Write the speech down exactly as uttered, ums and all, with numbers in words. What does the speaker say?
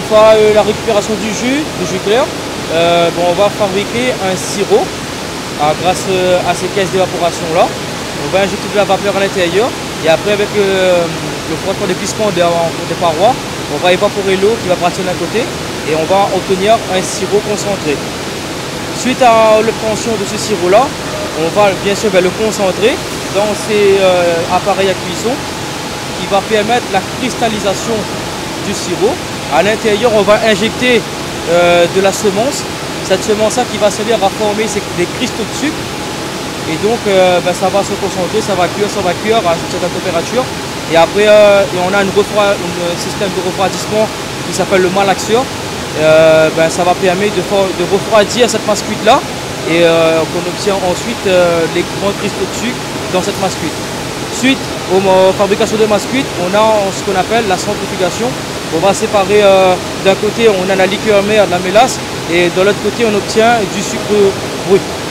faire euh, la récupération du jus, du jus clair, euh, bon, on va fabriquer un sirop ah, grâce euh, à ces caisses d'évaporation là. On va injecter de la vapeur à l'intérieur et après avec euh, le frottement d'épuisement des, des parois, on va évaporer l'eau qui va partir d'un côté et on va obtenir un sirop concentré. Suite à l'obtention de ce sirop là, on va bien sûr ben, le concentrer dans ces euh, appareils à cuisson qui va permettre la cristallisation du sirop. À l'intérieur, on va injecter euh, de la semence. Cette semence-là qui va servir à former des cristaux de sucre. Et donc, euh, ben, ça va se concentrer, ça va cuire, ça va cuire à une certaine température. Et après, euh, et on a une refroid, un système de refroidissement qui s'appelle le malaxeur. Euh, ben, ça va permettre de, de refroidir cette masse cuite-là. Et euh, on obtient ensuite euh, les grands cristaux de sucre dans cette masse cuite. Suite aux, aux fabrications de masse cuite, on a ce qu'on appelle la centrifugation. On va séparer, euh, d'un côté on a la liqueur mère de la mélasse et de l'autre côté on obtient du sucre brut.